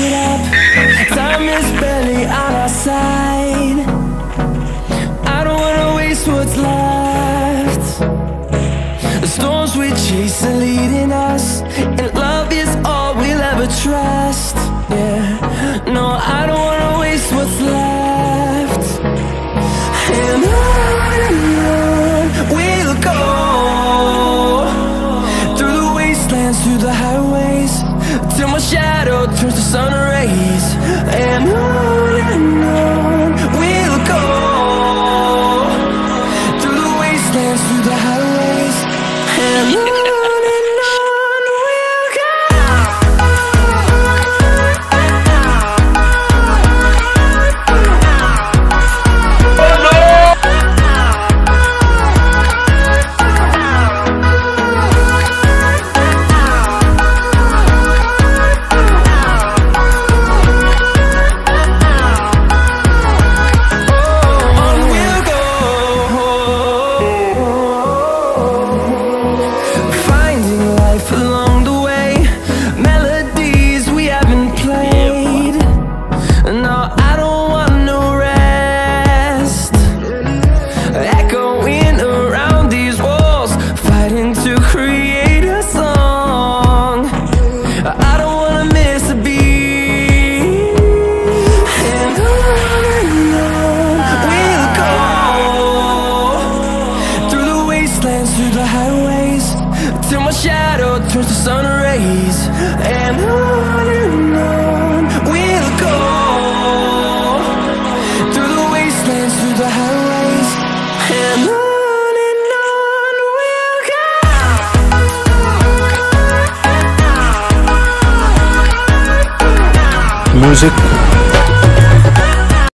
it up. Time is barely on our side. I don't wanna waste what's left. The storms we chase are leading us, and love is all we'll ever trust. Yeah, no, I don't wanna waste what's left. And on we'll go, through the wastelands, through the highways, till my shadow turns to sun rays. And on we'll go, through the wastelands, through the highways, and on we'll go. Through the highways, till my shadow turns to sun rays. And on we'll go, through the wastelands, through the highways, and on we'll go. Music